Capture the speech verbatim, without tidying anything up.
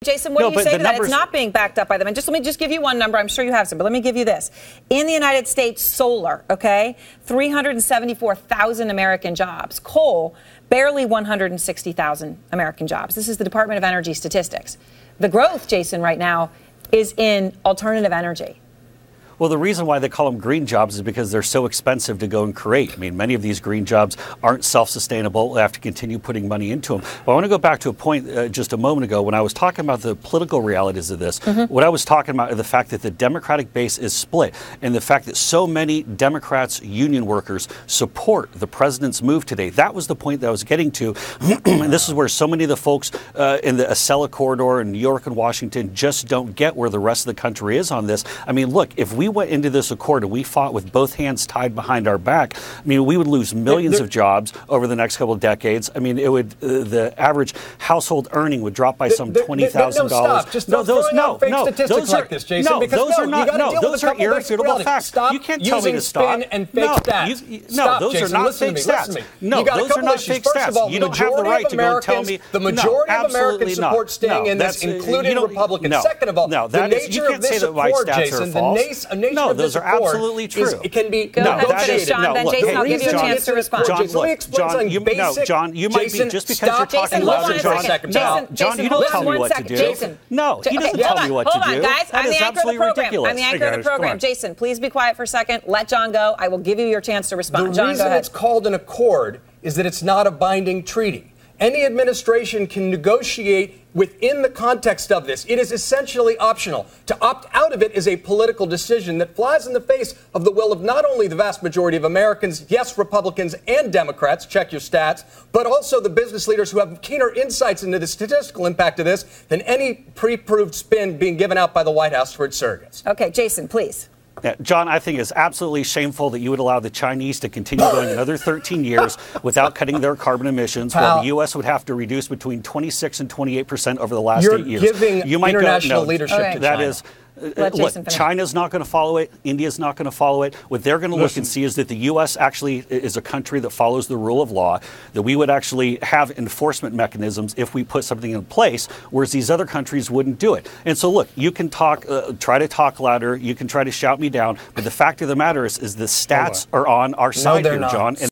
Jason, what no, do you say to numbers... that? It's not being backed up by them. And just let me just give you one number. I'm sure you have some, but let me give you this. In the United States, solar, okay, three hundred seventy-four thousand American jobs. Coal, barely one hundred sixty thousand American jobs. This is the Department of Energy statistics. The growth, Jason, right now is in alternative energy. Well, the reason why they call them green jobs is because they're so expensive to go and create. I mean, many of these green jobs aren't self-sustainable. They have to continue putting money into them. But I want to go back to a point uh, just a moment ago when I was talking about the political realities of this. Mm-hmm. What I was talking about is the fact that the Democratic base is split and the fact that so many Democrats, union workers, support the president's move today. That was the point that I was getting to. And this is where so many of the folks uh, in the Acela corridor in New York and Washington just don't get where the rest of the country is on this. I mean, look, if we went into this accord and we fought with both hands tied behind our back, I mean, we would lose millions there, there, of jobs over the next couple of decades. I mean, it would uh, the average household earning would drop by some twenty thousand dollars. No, stop. Just no, those no, no, those are like this, Jason. No, because those no, are not. No, those are irrefutable facts. Stop you can't tell me to stop. Spin and fake no, stats. You, no, stop, those Jason, are not listen fake to me, stats. listen to me. No, those are not fake stats. All, you don't have the right to go and tell me. The majority no, of Americans support staying no, in this, including Republicans. No, Second of all, no, the that is, nature you can't of this say that my accord, stats Jason, are false. the nature no, of this those are accord absolutely true. It can be go no, ahead, finish, John. No, then look, Jason, hey, I'll give you a John, chance to respond. John, look, John, you, no, John, you might Jason, be just because stop. you're talking Jason, louder, hold John. on a second. No, Jason, John, Jason, you don't hold tell on me one what to second. do. Jason, no, he doesn't okay, tell hold me on, what hold to on, do. guys. That I'm is the anchor of the absolutely program. ridiculous. I'm the anchor of the program. Jason, please be quiet for a second. Let John go. I will give you your chance to respond. The John, reason go ahead. it's called an accord is that it's not a binding treaty. Any administration can negotiate within the context of this. It is essentially optional. To opt out of it is a political decision that flies in the face of the will of not only the vast majority of Americans, yes, Republicans and Democrats, check your stats, but also the business leaders who have keener insights into the statistical impact of this than any pre-proved spin being given out by the White House for its surrogates. Okay, Jason, please. Yeah, John, I think it's absolutely shameful that you would allow the Chinese to continue going another thirteen years without cutting their carbon emissions, Pal, while the U S would have to reduce between twenty-six and twenty-eight percent over the last you're eight years. Giving you might international go, no, leadership okay. to that China. is. Let Look, Jason finish. China's not going to follow it. India's not going to follow it. What they're going to look Listen. and see is that the U S actually is a country that follows the rule of law, that we would actually have enforcement mechanisms if we put something in place, whereas these other countries wouldn't do it. And so, look, you can talk, uh, try to talk louder, you can try to shout me down, but the fact of the matter is, is the stats are on our side no, here, not. John. And